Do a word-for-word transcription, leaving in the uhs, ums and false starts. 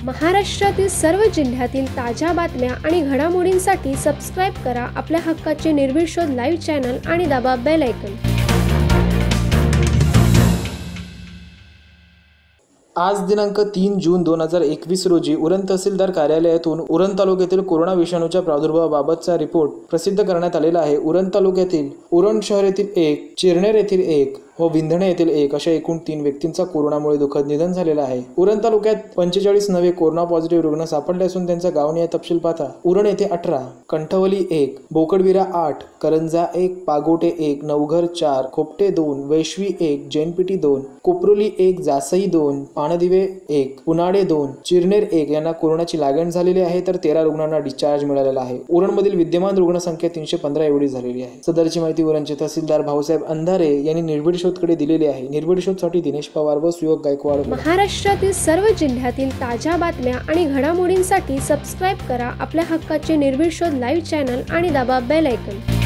महाराष्ट्रातील सर्व जिल्ह्यातील ताज्या बातम्या आणि घडामोडींसाठी सबस्क्राईब करा आपल्या हक्काचे निर्भीड शोध लाईव्ह चॅनल आणि दाबा बेल आयकॉन। आज दिनांक तीन जून दोन हजार एकवीस रोजी उरण तहसीलदार कार्यालयातून उरण तालुक्यातील कोरोना विषाणूच्या प्रादुर्भावाबाबतचा रिपोर्ट प्रसिद्ध करण्यात आलेला आहे। उरण तालुक्यातील उरण शहर येथील एक, चिरनेर येथील एक व विंधणे येथील एक अशा एकूण तीन व्यक्तींचा कोरोनामुळे दुःखद निधन झालेलं आहे। उरण तालुक्यात पंचेचाळीस नवे कोरोना पॉझिटिव्ह रुग्ण सापडले असून त्यांचा गावनिहाय तपशील पाहता उरण येथे अठरा, कंठवली एक, बोकडविरा आठ, करंजा एक, पागोटे एक, नवघर चार, खोपटे दोन, वैश्वी एक, जैनपिटी दोन, कोपरोली एक, जासई दोन, पाणदिवे एक, पुनाडे दोन, चिरनेर एक यांना कोरोनाची लागण झालेली आहे, तर तेरा रुग्णांना डिस्चार्ज मिळालेला आहे। उरणमधील विद्यमान रुग्णसंख्या तीनशे पंधरा एवढी झालेली आहे। सदरची माहिती उरणचे तहसीलदार भाऊसाहेब अंधारे यांनी निर्भीड शोधकडे दिलेली आहे। निर्भीड शोधसाठी दिनेश पवार व सुयोग गायकवाड। महाराष्ट्रातील सर्व जिल्ह्यातील ताज्या बातम्या आणि घडामोडींसाठी सबस्क्राईब करा आपल्या हक्काचे निर्भीड शोध लाईव्ह चॅनल आणि दाबा बेल आयकॉन।